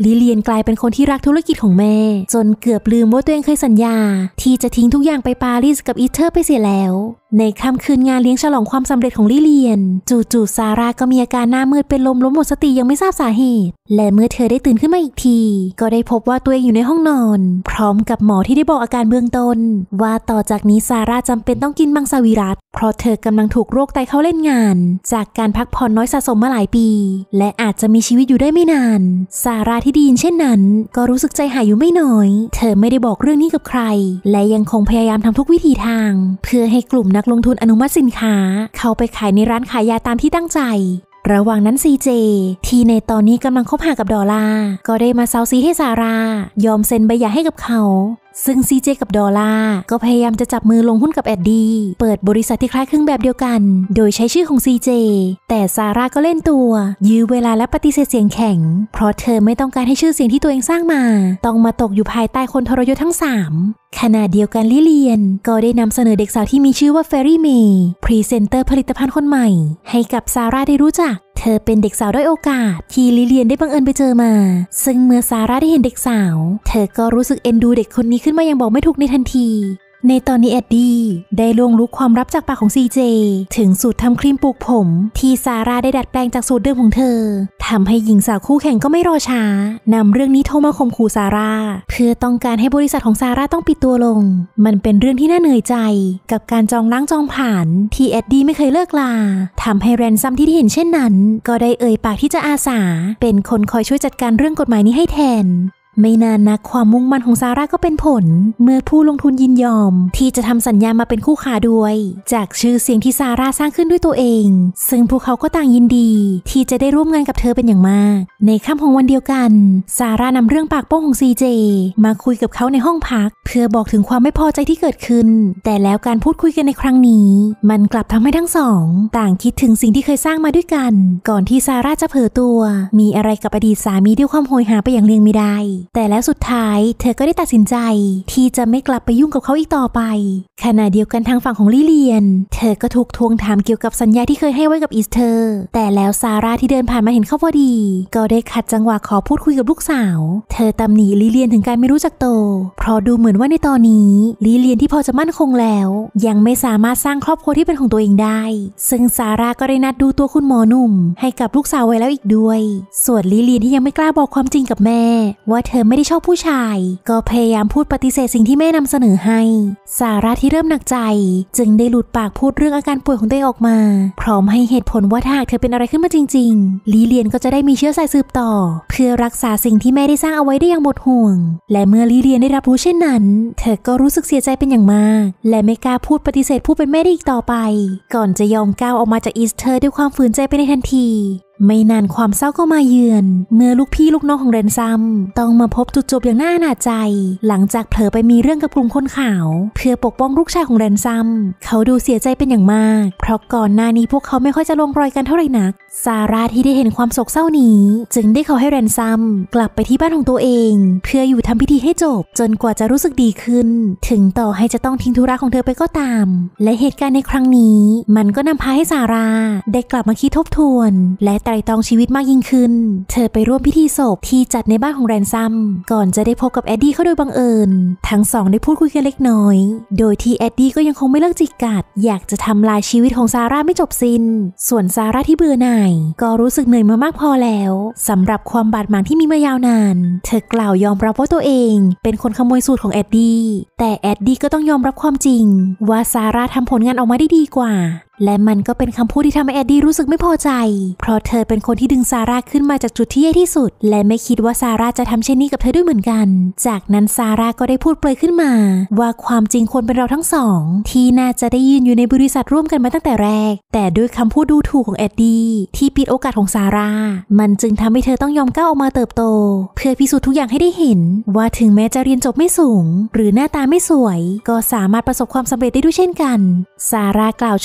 ลิเลียนกลายเป็นคนที่รักธุรกิจของแม่จนเกือบลืมว่าตัวเองเคยสัญญาที่จะทิ้งทุกอย่างไปปารีสกับอีเธอร์ไปเสียแล้วในค่ำคืนงานเลี้ยงฉลองความสำเร็จของลิเลียนจู่ๆซาร่าก็มีอาการหน้ามืดเป็นลมล้มหมดสติยังไม่ทราบสาเหตุและเมื่อเธอได้ตื่นขึ้นมาอีกทีก็ได้พบว่าตัวเองอยู่ในห้องนอนพร้อมกับหมอที่ได้บอกอาการเบื้องต้นว่าต่อจากนี้ซาร่าจำเป็นต้องกินมังสวิรัติเพราะเธอกำลังถูกโรคไตเข้าเล่นงานจากการพักผ่อนน้อยสะสมมาหลายปีและอาจจะมีชีวิตอยู่ได้ไม่นานซาร่าที่ได้ยินเช่นนั้นก็รู้สึกใจหายอยู่ไม่น้อยเธอไม่ได้บอกเรื่องนี้กับใครและยังคงพยายามทำทุกวิถีทางเพื่อให้กลุ่มนักลงทุนอนุมัติสินค้าเข้าไปขายในร้านขายยาตามที่ตั้งใจระหว่างนั้นซีเจที่ในตอนนี้กำลังคบหากับดอลลาร์ก็ได้มาเซาซีให้ซารายอมเซ็นใบหย่าให้กับเขาซึ่งซีเจกับดอลลาร์ก็พยายามจะจับมือลงหุ้นกับแอดดี้เปิดบริษัทที่คล้ายคลึงแบบเดียวกันโดยใช้ชื่อของซีเจแต่ซาร่าก็เล่นตัวยื้อเวลาและปฏิเสธเสียงแข็งเพราะเธอไม่ต้องการให้ชื่อเสียงที่ตัวเองสร้างมาต้องมาตกอยู่ภายใต้คนทรยศทั้ง3ขณะเดียวกันลิเลียนก็ได้นำเสนอเด็กสาวที่มีชื่อว่าเฟรรี่เมย์พรีเซนเตอร์ผลิตภัณฑ์คนใหม่ให้กับซาร่าได้รู้จักเธอเป็นเด็กสาวด้อยโอกาสที่ลิเลียนได้บังเอิญไปเจอมาซึ่งเมื่อซาร่าได้เห็นเด็กสาวเธอก็รู้สึกเอ็นดูเด็กคนนี้ขึ้นมาอย่างบอกไม่ถูกในทันทีในตอนนี้แอดดี้ได้ล่วงรู้ความลับจากปากของซีเจถึงสูตรทำครีมปลูกผมที่ซาร่าได้ดัดแปลงจากสูตรเดิมของเธอทำให้หญิงสาวคู่แข่งก็ไม่รอช้านำเรื่องนี้โทรมาข่มขู่ซาร่าเพื่อต้องการให้บริษัทของซาร่าต้องปิดตัวลงมันเป็นเรื่องที่น่าเหนื่อยใจกับการจองล้างจองผ่านที่แอดดี้ไม่เคยเลิกลาทำให้แรนซัมที่ได้เห็นเช่นนั้นก็ได้เอ่ยปากที่จะอาสาเป็นคนคอยช่วยจัดการเรื่องกฎหมายนี้ให้แทนไม่นานนักความมุ่งมั่นของซาร่าก็เป็นผลเมื่อผู้ลงทุนยินยอมที่จะทำสัญญามาเป็นคู่ค้าด้วยจากชื่อเสียงที่ซาร่าสร้างขึ้นด้วยตัวเองซึ่งพวกเขาก็ต่างยินดีที่จะได้ร่วมงานกับเธอเป็นอย่างมากในค่ำของวันเดียวกันซาร่านำเรื่องปากโป้งของซีเจมาคุยกับเขาในห้องพักเพื่อบอกถึงความไม่พอใจที่เกิดขึ้นแต่แล้วการพูดคุยกันในครั้งนี้มันกลับทำให้ทั้งสองต่างคิดถึงสิ่งที่เคยสร้างมาด้วยกันก่อนที่ซาร่าจะเผลอตัวมีอะไรกับอดีตสามีด้วยความโหยหาไปอย่างเลี่ยงไม่ได้แต่แล้วสุดท้ายเธอก็ได้ตัดสินใจที่จะไม่กลับไปยุ่งกับเขาอีกต่อไปขณะเดียวกันทางฝั่งของลิเลียนเธอก็ถูกทวงถามเกี่ยวกับสัญญาที่เคยให้ไว้กับอีสเธอร์แต่แล้วซาร่าที่เดินผ่านมาเห็นเข้าพอดีก็ได้ขัดจังหวะขอพูดคุยกับลูกสาวเธอตำหนิลิเลียนถึงการไม่รู้จักโตเพราะดูเหมือนว่าในตอนนี้ลิเลียนที่พอจะมั่นคงแล้วยังไม่สามารถสร้างครอบครัวที่เป็นของตัวเองได้ซึ่งซาร่าก็ได้นัดดูตัวคุณหมอหนุ่มให้กับลูกสาวไว้แล้วอีกด้วยส่วนลิเลียนที่ยังไม่กล้าบอกความจริงกับแม่ว่าเธอไม่ได้ชอบผู้ชายก็พยายามพูดปฏิเสธสิ่งที่แม่นำเสนอให้ซาร่าที่เริ่มหนักใจจึงได้หลุดปากพูดเรื่องอาการป่วยของตัวเองออกมาพร้อมให้เหตุผลว่าถ้าหากเธอเป็นอะไรขึ้นมาจริงๆลิเลียนก็จะได้มีเชื้อสายสืบต่อเพื่อรักษาสิ่งที่แม่ได้สร้างเอาไว้ได้อย่างหมดห่วงและเมื่อลิเลียนได้รับรู้เช่นนั้นเธอก็รู้สึกเสียใจเป็นอย่างมากและไม่กล้าพูดปฏิเสธผู้เป็นแม่ได้อีกต่อไปก่อนจะยอมก้าวออกมาจากอีสเธอร์ด้วยความฝืนใจไปในทันทีไม่นานความเศร้าก็มาเยือนเมื่อลูกพี่ลูกน้องของแรนซัมต้องมาพบจุดจบอย่างน่าอนาจใจหลังจากเผลอไปมีเรื่องกับกลุ่มคนขาวเพื่อปกป้องลูกชายของแรนซัมเขาดูเสียใจเป็นอย่างมากเพราะก่อนหน้านี้พวกเขาไม่ค่อยจะลงรอยกันเท่าไหร่นักซาร่าที่ได้เห็นความโศกเศร้านี้จึงได้ขอให้แรนซัมกลับไปที่บ้านของตัวเองเพื่ออยู่ทำพิธีให้จบจนกว่าจะรู้สึกดีขึ้นถึงต่อให้จะต้องทิ้งธุระของเธอไปก็ตามและเหตุการณ์ในครั้งนี้มันก็นำพาให้ซาร่าได้กลับมาคิดทบทวนและไตร่ตรองชีวิตมากยิ่งขึ้นเธอไปร่วมพิธีศพที่จัดในบ้านของแรนซัมก่อนจะได้พบกับแอดดี้เขาโดยบังเอิญทั้งสองได้พูดคุยกันเล็กน้อยโดยที่แอดดี้ก็ยังคงไม่เลิกจิกกัดอยากจะทำลายชีวิตของซาร่าไม่จบสิ้นส่วนซาร่าที่เบื่อหน่ายก็รู้สึกเหนื่อยมามากพอแล้วสำหรับความบาดหมางที่มีมายาวนานเธอกล่าวยอมรับว่าตัวเองเป็นคนขโมยสูตรของแอดดี้แต่แอดดี้ก็ต้องยอมรับความจริงว่าซาร่าทำผลงานออกมาได้ดีกว่าและมันก็เป็นคำพูดที่ทำให้แอดดี้รู้สึกไม่พอใจเพราะเธอเป็นคนที่ดึงซาร่าขึ้นมาจากจุดที่แย่ที่สุดและไม่คิดว่าซาร่าจะทำเช่นนี้กับเธอด้วยเหมือนกันจากนั้นซาร่าก็ได้พูดเปรยขึ้นมาว่าความจริงควรเป็นเราทั้งสองที่น่าจะได้ยืนอยู่ในบริษัทร่วมกันมาตั้งแต่แรกแต่ด้วยคำพูดดูถูกของแอดดี้ที่ปิดโอกาสของซาร่ามันจึงทำให้เธอต้องยอมก้าวออกมาเติบโตเพื่อพิสูจน์ทุกอย่างให้ได้เห็นว่าถึงแม้จะเรียนจบไม่สูงหรือหน้าตาไม่สวยก็สามารถประสบความสำเร็จได้ด้วยเช่นกันซาร่ากล่าวชื่นชมใน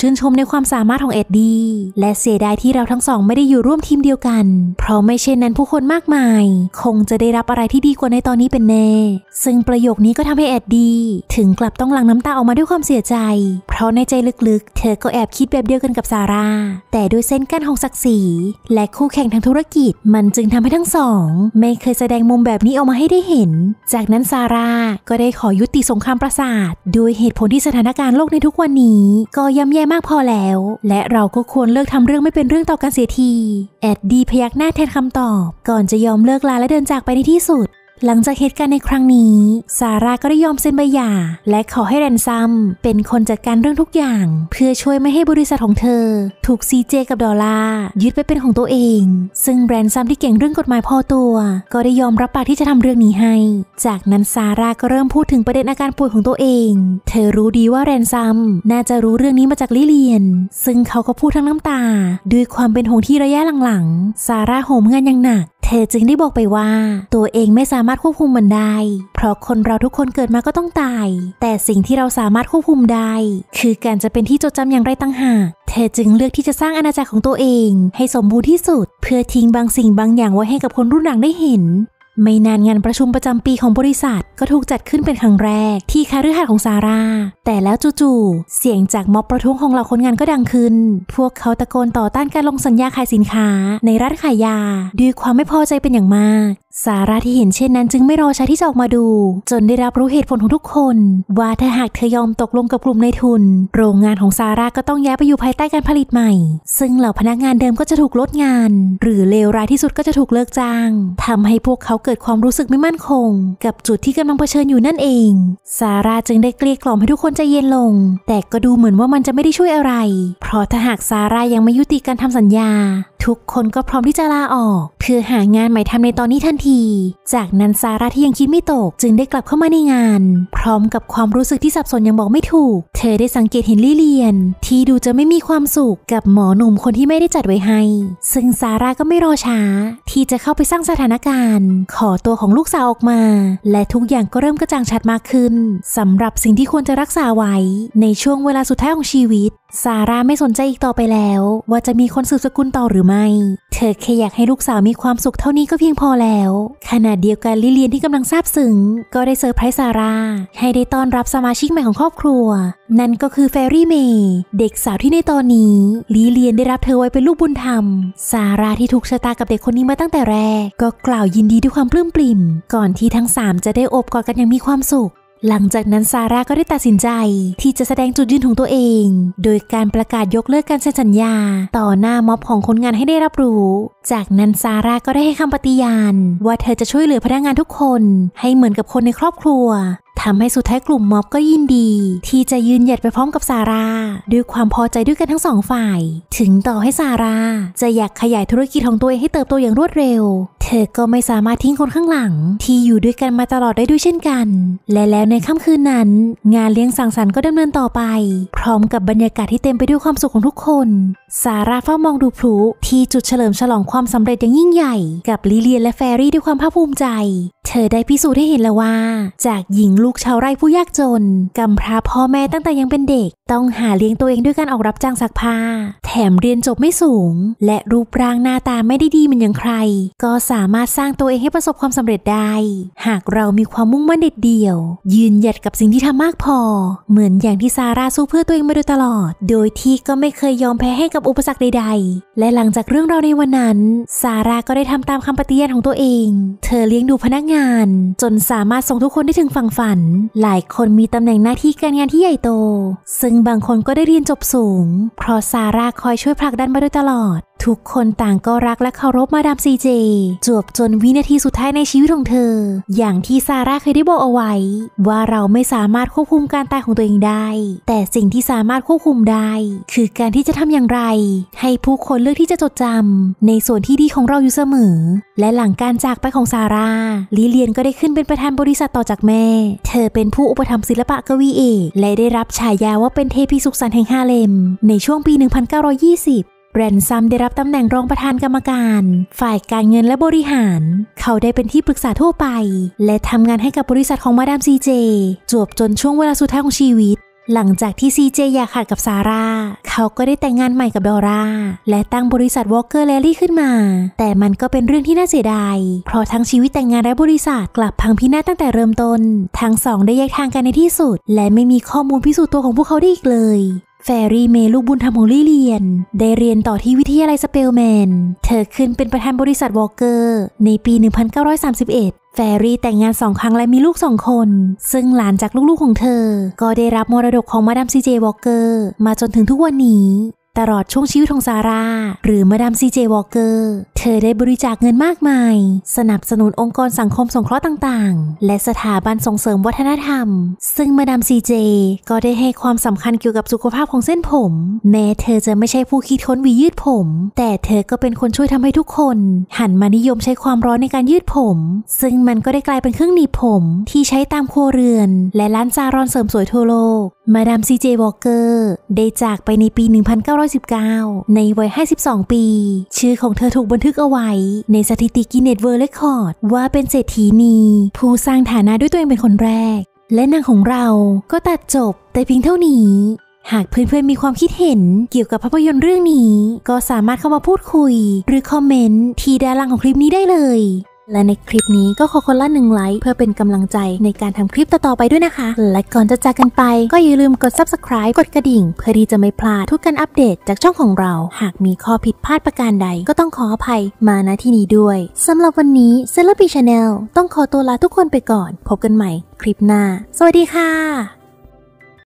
ความสามารถของเอ็ดดี้และเสียดายที่เราทั้งสองไม่ได้อยู่ร่วมทีมเดียวกันเพราะไม่เช่นนั้นผู้คนมากมายคงจะได้รับอะไรที่ดีกว่าในตอนนี้เป็นแน่ซึ่งประโยคนี้ก็ทำให้เอ็ดดี้ถึงกลับต้องหลั่งน้ำตาออกมาด้วยความเสียใจเพราะในใจลึกๆเธอก็แอบคิดแบบเดียวกันกับซาร่าแต่ด้วยเส้นกั้นของศักดิ์ศรีและคู่แข่งทางธุรกิจมันจึงทำให้ทั้งสองไม่เคยแสดงมุมแบบนี้ออกมาให้ได้เห็นจากนั้นซาร่าก็ได้ขอยุติสงครามปราสาทด้วยเหตุผลที่สถานการณ์โลกในทุกวันนี้ก็ย่ำแย่มากพอแล้วและเราก็ควรเลิกทำเรื่องไม่เป็นเรื่องต่อกันเสียทีเอ็ดดี้พยักหน้าแทนคำตอบก่อนจะยอมเลิกลาและเดินจากไปในที่สุดหลังจากเหตุการณ์ในครั้งนี้ซาร่าก็ได้ยอมเซ็นใบหย่าและขอให้แรนซัมเป็นคนจัดการเรื่องทุกอย่างเพื่อช่วยไม่ให้บริษัทของเธอถูกซีเจกับดอลลาร์ยึดไปเป็นของตัวเองซึ่งแรนซัมที่เก่งเรื่องกฎหมายพอตัวก็ได้ยอมรับปากที่จะทำเรื่องนี้ให้จากนั้นซาร่าก็เริ่มพูดถึงประเด็นอาการป่วยของตัวเองเธอรู้ดีว่าแรนซัมน่าจะรู้เรื่องนี้มาจากลิเลียนซึ่งเขาก็พูดทั้งน้ำตาด้วยความเป็นห่วงที่ระยะหลังๆซาร่าโหมงานอย่างหนักเธอจึงได้บอกไปว่าตัวเองไม่สามารถควบคุมมันได้เพราะคนเราทุกคนเกิดมาก็ต้องตายแต่สิ่งที่เราสามารถควบคุมได้คือการจะเป็นที่จดจำอย่างไรต่างหากเธอจึงเลือกที่จะสร้างอาณาจักรของตัวเองให้สมบูรณ์ที่สุดเพื่อทิ้งบางสิ่งบางอย่างไว้ให้กับคนรุ่นหลังได้เห็นไม่นานงานประชุมประจำปีของบริษัทก็ถูกจัดขึ้นเป็นครั้งแรกที่คฤหาสน์ของซาร่าแต่แล้วจู่ๆเสียงจากม็อบประท้วงของเหล่าคนงานก็ดังขึ้นพวกเขาตะโกนต่อต้านการลงสัญญาขายสินค้าในร้านขายยาด้วยความไม่พอใจเป็นอย่างมากซาร่าที่เห็นเช่นนั้นจึงไม่รอช้าที่จะออกมาดูจนได้รับรู้เหตุผลของทุกคนว่าถ้าหากเธอยอมตกลงกับกลุ่มนายทุนโรงงานของซาร่าก็ต้องย้ายไปอยู่ภายใต้การผลิตใหม่ซึ่งเหล่าพนักงานเดิมก็จะถูกลดงานหรือเลวร้ายที่สุดก็จะถูกเลิกจ้างทำให้พวกเขาเกิดความรู้สึกไม่มั่นคงกับจุดที่กำลังเผชิญอยู่นั่นเองซาร่าจึงได้เกลี้ยกล่อมให้ทุกคนใจเย็นลงแต่ก็ดูเหมือนว่ามันจะไม่ได้ช่วยอะไรเพราะถ้าหากซาร่ายังไม่ยุติการทำสัญญาทุกคนก็พร้อมที่จะลาออกเพื่อหางานใหม่ทำในตอนนี้ทันทีจากนั้นซาร่าที่ยังคิดไม่ตกจึงได้กลับเข้ามาในงานพร้อมกับความรู้สึกที่สับสนยังบอกไม่ถูกเธอได้สังเกตเห็นลิเลียนที่ดูจะไม่มีความสุขกับหมอหนุ่มคนที่ไม่ได้จัดไว้ให้ซึ่งซาร่าก็ไม่รอช้าที่จะเข้าไปสร้างสถานการณ์ขอตัวของลูกสาวออกมาและทุกอย่างก็เริ่มกระจ่างชัดมากขึ้นสำหรับสิ่งที่ควรจะรักษาไว้ในช่วงเวลาสุดท้ายของชีวิตซาร่าไม่สนใจอีกต่อไปแล้วว่าจะมีคนสืบสกุลต่อหรือไม่เธอแค่อยากให้ลูกสาวมีความสุขเท่านี้ก็เพียงพอแล้วขณะเดียวกันลิเลียนที่กำลังซาบซึ้งก็ได้เซอร์ไพรส์ซาร่าให้ได้ต้อนรับสมาชิกใหม่ของครอบครัวนั่นก็คือแฟรี่เมย์เด็กสาวที่ในตอนนี้ลิเลียนได้รับเธอไว้เป็นลูกบุญธรรมซาร่าที่ถูกชะตากับเด็กคนนี้มาตั้งแต่แรกก็กล่าวยินดีด้วยความปลื้มปริ่มก่อนที่ทั้ง3จะได้โอบกอดกันอย่างมีความสุขหลังจากนั้นซาร่าก็ได้ตัดสินใจที่จะแสดงจุดยืนของตัวเองโดยการประกาศยกเลิกการเซ็นสัญญาต่อหน้าม็อบของคนงานให้ได้รับรู้จากนั้นซาร่าก็ได้ให้คำปฏิญาณว่าเธอจะช่วยเหลือพนักงานทุกคนให้เหมือนกับคนในครอบครัวทำให้สุดท้ายกลุ่มม็อบก็ยินดีที่จะยืนหยัดไปพร้อมกับซาร่าด้วยความพอใจด้วยกันทั้งสองฝ่ายถึงต่อให้ซาร่าจะอยากขยายธุรกิจของตัวเองให้เติบโตอย่างรวดเร็วเธอก็ไม่สามารถทิ้งคนข้างหลังที่อยู่ด้วยกันมาตลอดได้ด้วยเช่นกันและแล้วในค่ำคืนนั้นงานเลี้ยงสังสรรค์ก็ดำเนินต่อไปพร้อมกับบรรยากาศที่เต็มไปด้วยความสุขของทุกคนซาร่าเฝ้ามองดูพลุที่จุดเฉลิมฉลองความสำเร็จอย่างยิ่งใหญ่กับลิเลียนและแฟรี่ด้วยความภาคภูมิใจเธอได้พิสูจน์ให้เห็นแล้วว่าจากหญิงลูกชาวไร่ผู้ยากจนกำพร้าพ่อแม่ตั้งแต่ยังเป็นเด็กต้องหาเลี้ยงตัวเองด้วยการออกรับจ้างซักผ้าแถมเรียนจบไม่สูงและรูปร่างหน้าตาไม่ได้ดีเหมือนอย่างใครก็สามารถสร้างตัวเองให้ประสบความสำเร็จได้หากเรามีความมุ่งมั่นเด็ดเดี่ยวยืนหยัดกับสิ่งที่ทำมากพอเหมือนอย่างที่ซาร่าสู้เพื่อตัวเองมาโดยตลอดโดยที่ก็ไม่เคยยอมแพ้ให้กับอุปสรรคใดๆและหลังจากเรื่องราวในวันนั้นซาร่าก็ได้ทำตามคำปฏิญาณของตัวเองเธอเลี้ยงดูพนักงานจนสามารถส่งทุกคนได้ถึงฝั่งฝันหลายคนมีตำแหน่งหน้าที่การงานที่ใหญ่โตซึ่งบางคนก็ได้เรียนจบสูงเพราะซาร่าคอยช่วยผลักดันมาโดยตลอดทุกคนต่างก็รักและเคารพมาดามซีเจจวบจนวินาทีสุดท้ายในชีวิตของเธออย่างที่ซาร่าเคยได้บอกเอาไว้ว่าเราไม่สามารถควบคุมการตายของตัวเองได้แต่สิ่งที่สามารถควบคุมได้คือการที่จะทำอย่างไรให้ผู้คนเลือกที่จะจดจำในส่วนที่ดีของเราอยู่เสมอและหลังการจากไปของซาร่าลิเลียนก็ได้ขึ้นเป็นประธานบริษัทต่อจากแม่เธอเป็นผู้อุปถัมภ์ศิลปะกวีเอกและได้รับฉายาว่าเป็นเทพีสุขสันต์แห่งฮาเลมในช่วงปี 1920แรนซัมได้รับตำแหน่งรองประธานกรรมการฝ่ายการเงินและบริหารเขาได้เป็นที่ปรึกษาทั่วไปและทำงานให้กับบริษัทของมาดามซีเจจวบจนช่วงเวลาสุดท้ายของชีวิตหลังจากที่ซีเจอย่าขาดกับซาร่าเขาก็ได้แต่งงานใหม่กับดอร่าและตั้งบริษัทวอลเกอร์แลลี่ขึ้นมาแต่มันก็เป็นเรื่องที่น่าเสียดายเพราะทั้งชีวิตแต่งงานและบริษัทกลับพังพินาศตั้งแต่เริ่มต้นทั้งสองได้แยกทางกันในที่สุดและไม่มีข้อมูลพิสูจน์ตัวของพวกเขาได้อีกเลยแฟรี่เมย์ลูกบุญธรรมของลิเลียนได้เรียนต่อที่วิทยาลัยสเปลแมนเธอขึ้นเป็นประธานบริษัทวอลเกอร์ในปี 1931แฟรี่แต่งงาน2 ครั้งและมีลูก2 คนซึ่งหลานจากลูกๆของเธอก็ได้รับมรดกของมาดามซีเจวอลเกอร์มาจนถึงทุกวันนี้ตลอดช่วงชีวิตของซาร่าหรือมาดามซีเจวอลเกอร์เธอได้บริจาคเงินมากมายสนับสนุนองค์กรสังคมสงเคราะห์ต่างๆและสถาบันส่งเสริมวัฒนธรรมซึ่งมาดามซีเจก็ได้ให้ความสำคัญเกี่ยวกับสุขภาพของเส้นผมแม้เธอจะไม่ใช่ผู้คิดค้นหวียืดผมแต่เธอก็เป็นคนช่วยทำให้ทุกคนหันมานิยมใช้ความร้อนในการยืดผมซึ่งมันก็ได้กลายเป็นเครื่องหนีบผมที่ใช้ตามครัวเรือนและร้านซาลอนเสริมสวยทั่วโลกมาดามซีเจวอลเกอร์ได้จากไปในปี 1919 ในวัย 52 ปี ชื่อของเธอถูกบันทึกเอาไว้ในสถิติกินเนสเวิลด์เรคคอร์ดว่าเป็นเศรษฐีนีผู้สร้างฐานะด้วยตัวเองเป็นคนแรกและหนังของเราก็ตัดจบแต่เพียงเท่านี้หากเพื่อนๆมีความคิดเห็นเกี่ยวกับภาพยนตร์เรื่องนี้ก็สามารถเข้ามาพูดคุยหรือคอมเมนต์ที่ด้านล่างของคลิปนี้ได้เลยและในคลิปนี้ก็ขอคนละ1 ไลค์เพื่อเป็นกำลังใจในการทำคลิปต่อๆไปด้วยนะคะและก่อนจะจากกันไปก็อย่าลืมกด Subscribe กดกระดิ่งเพื่อที่จะไม่พลาดทุกการอัปเดตจากช่องของเราหากมีข้อผิดพลาดประการใดก็ต้องขออภัยมาณที่นี้ด้วยสำหรับวันนี้ Celebrity Channel ต้องขอตัวลาทุกคนไปก่อนพบกันใหม่คลิปหน้าสวัสดีค่ะ